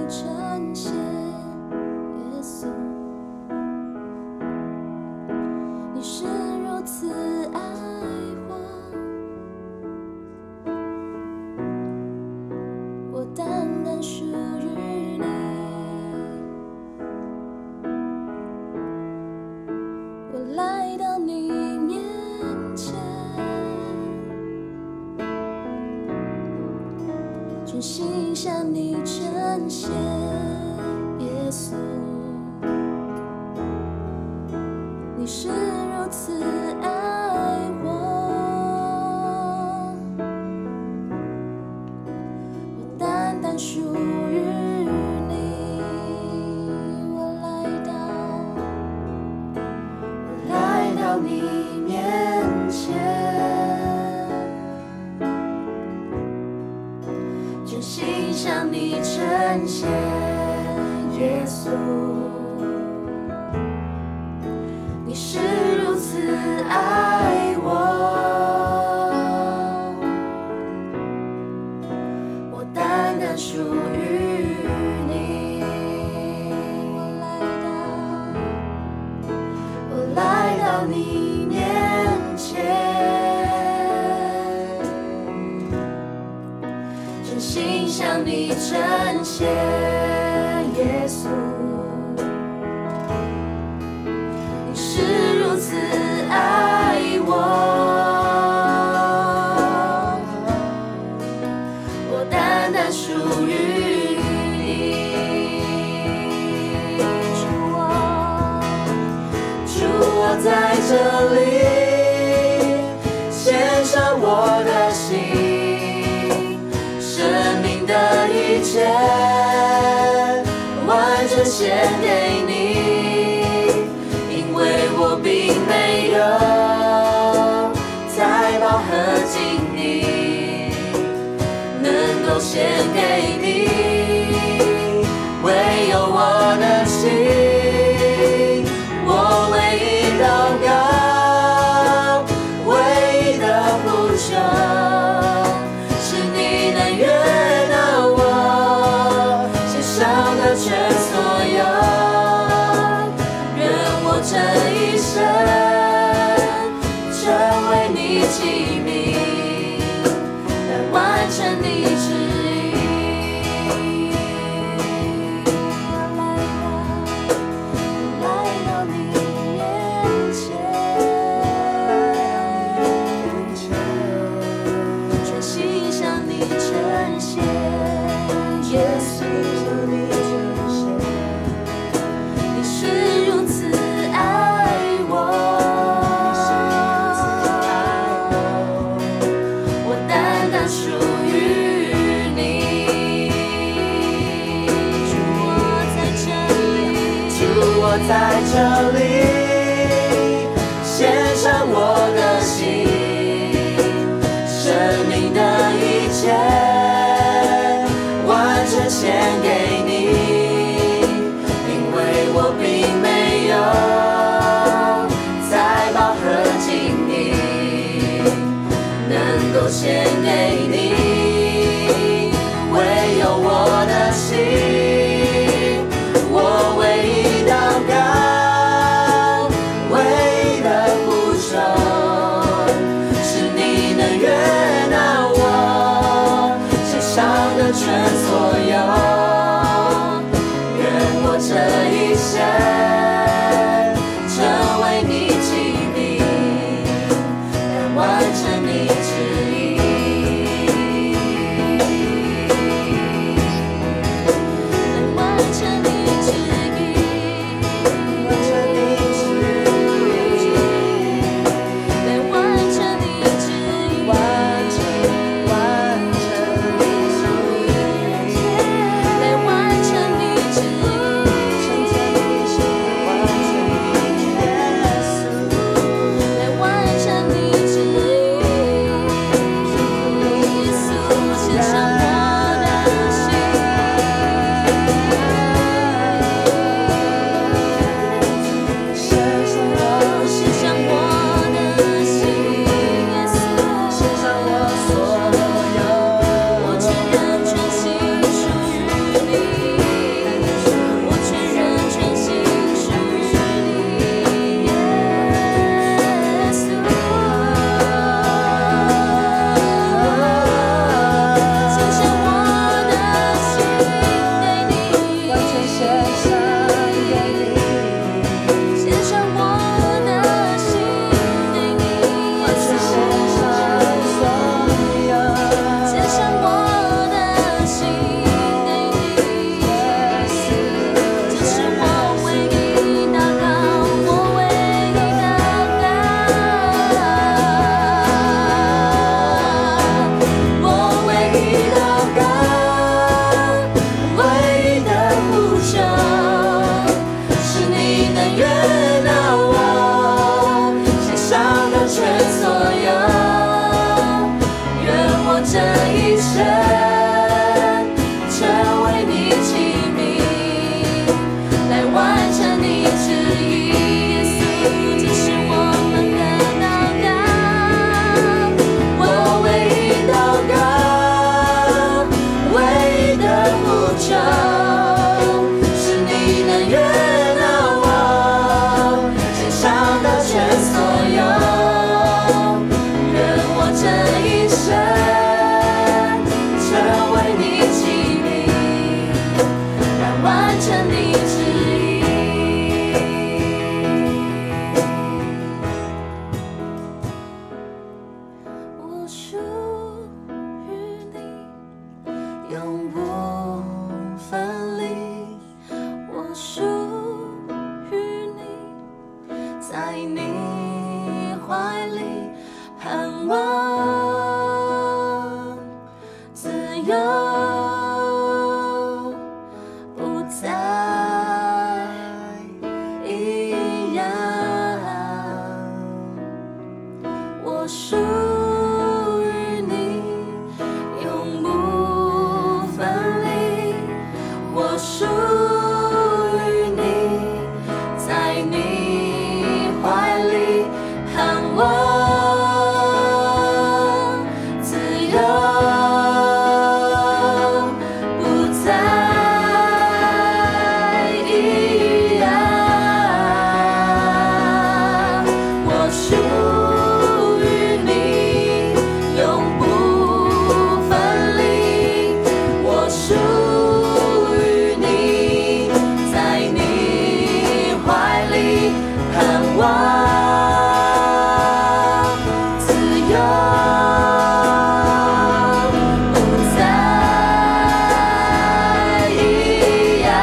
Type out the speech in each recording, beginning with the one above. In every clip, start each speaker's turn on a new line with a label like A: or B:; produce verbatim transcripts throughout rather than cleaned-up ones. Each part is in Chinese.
A: 呈现，耶稣，你是如此爱我，我单单属于你，我来到你面前，全心向你呈现，耶稣，你是如此爱我，我单单属于你，我来到，我来到你面前，全心向你呈现，耶稣，你是如此爱我，我单单属于你，我来到，我来到你面前，全心向你呈现，耶稣，你是如此爱我，我单单属于你，主我，主我在这里献上我的心，生命的一切完全献给你，因为我并没有财宝和精力能够献给你，唯有我的心，我唯一祷告，唯一的呼求，是你能悦纳我献上的全所有，愿我这一生成为你器皿，来完成你旨意。我来到你面前，全心向你呈现，耶稣，你是如此爱我，我单单属于你，主我在这里，主我在这里献上我的心，生命的一切完全献给你，因为我并没有财宝和精力能够献给你，唯有我的心，我唯一祷告，唯一的呼求，是你能悦纳我献上的全所有，愿我这一生成为你器皿，来完成你旨意。 属于你，永不分离。我属于你，在你怀里盼望自由，不再一样。我属于你，永不分离。我属于你，在你怀里盼望自由，不再一样。我属于你，永不分离。我属于你，在你怀里盼望自由，不再一样。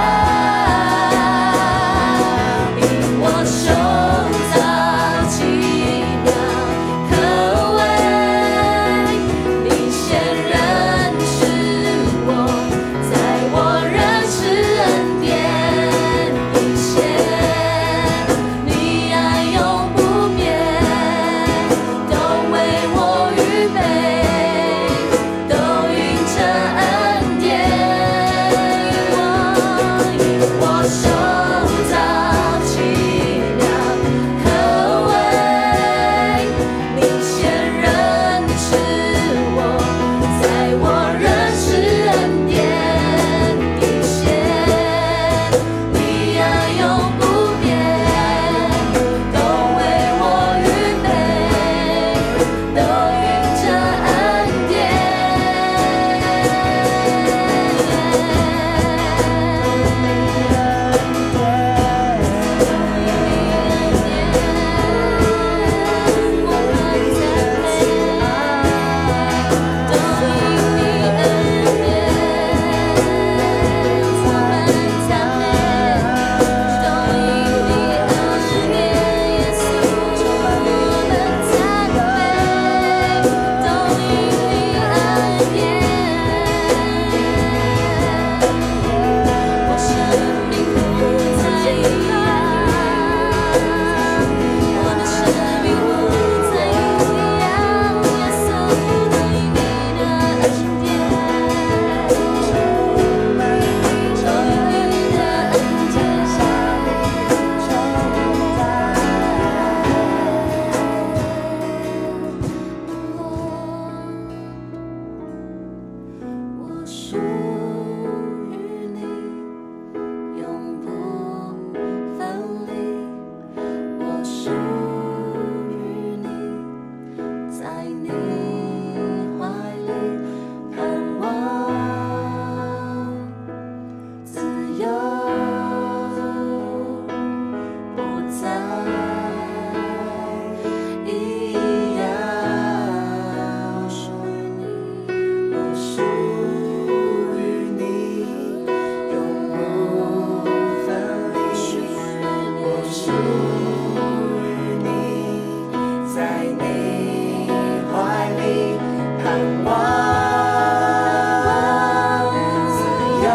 A: 因我受造奇妙可畏，你先认识我，在我认识恩典以前，你爱永不变，都为我预备，都因着恩典。因我受造奇妙可畏，你先认识我，在我认识恩典以前，你爱永不变，都为我预备，都因着恩典。我们赞美，都因你恩典。我们赞美，都因你恩典。耶稣，我们赞美，都因你恩典。我生命不再一样，我的生命不再一样。耶稣，都因你的恩典，都因你的恩典。我属于你，永不分离。我属于你，在你怀里盼望自由，不再一样。我属于你，我属于你，永不分离。我属于你，在你怀里盼望自由，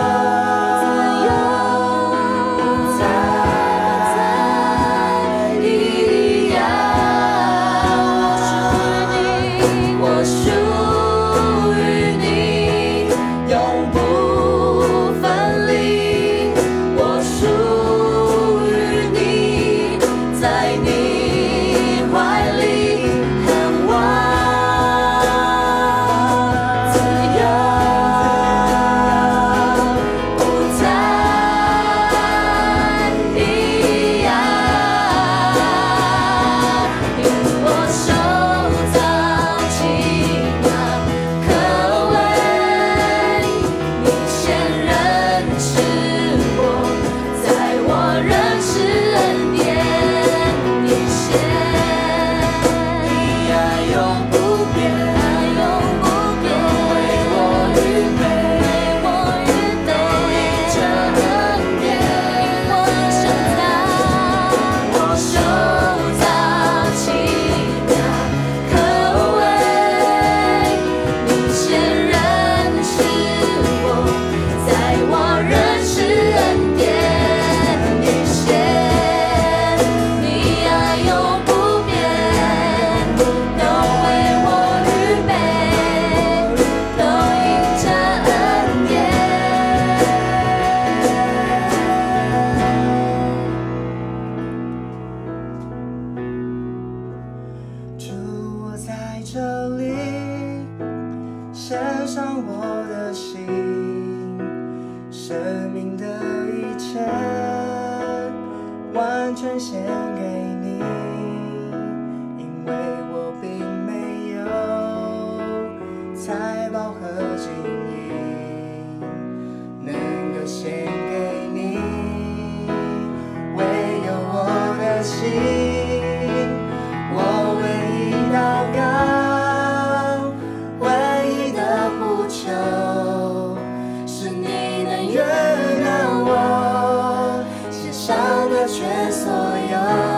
A: 不再一样。我属于你，永不分离。我属于你，在你怀里盼望自由，不再一样。因我受造奇妙可畏，你先认识我，在我认识恩典以前，你爱永不变。
B: 这里，献上我的心，生命的一切，完全献给你，因为我并没有财宝和金银，能够献给你，唯有我的心。我唯一祷告，唯一的呼求，是你能悦纳我献上的全所有。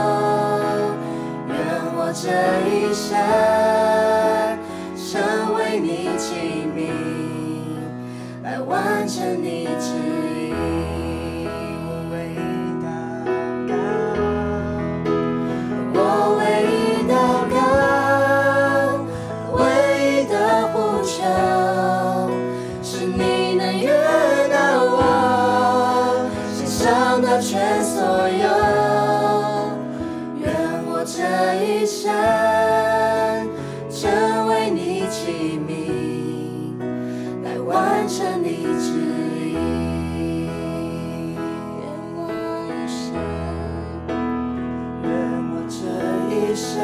B: 愿我这一生成为你器皿，来完成你旨意。我唯一祷告，我唯一祷告，唯一的呼求，是你能悦纳我献上的全所有。愿我这一生成为你器皿，来完成你旨意。愿我一生，愿我这一生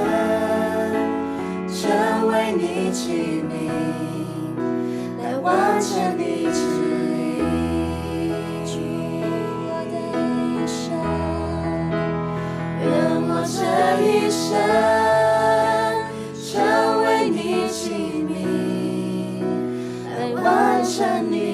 B: 成为你器皿，来完成你旨意。我的一生，愿我这一生成为你器皿，来完成你。